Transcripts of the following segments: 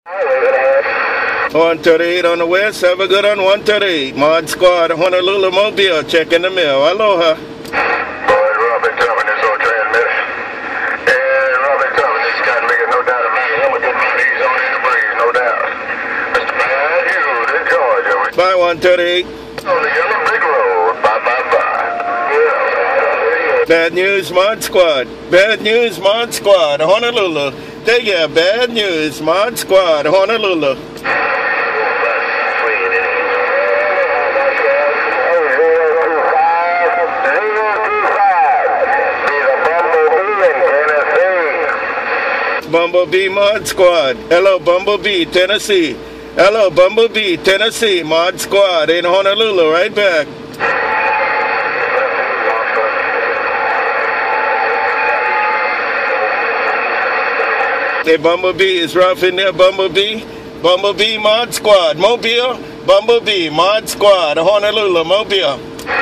138 on the west, have a good on 138. Mod Squad, Honolulu Mobile, check in the mail. Aloha. Robin Tubman, this old transmitter. Yeah, Robin Tubman, this guy making no doubt about it. I'm a good man, he's on in the breeze, no doubt. Mr. Bad Hughes in Georgia. Bye, 138. On the yellow brick road. Bye, bye, bye. Yeah. Bad news, Mod Squad. Bad news, Mod Squad, Honolulu. Take care, bad news, Mod Squad, Honolulu. Bumblebee Mod Squad. Hello, Bumblebee, Tennessee. Hello, Bumblebee, Tennessee. Mod Squad in Honolulu. Right back. Hey, Bumblebee, is rough in there, Bumblebee. Bumblebee Mod Squad. Mobile. Bumblebee Mod Squad. Honolulu, Mobile.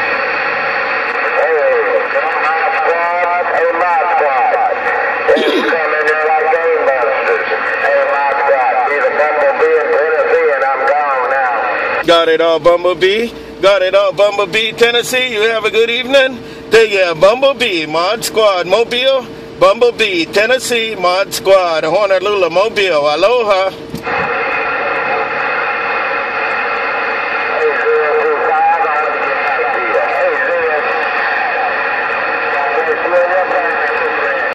Got it all, Bumblebee. Got it all, Bumblebee, Tennessee. You have a good evening. Take care, Bumblebee, Mod Squad, Mobile. Bumblebee, Tennessee, Mod Squad, Honolulu, Mobile. Aloha.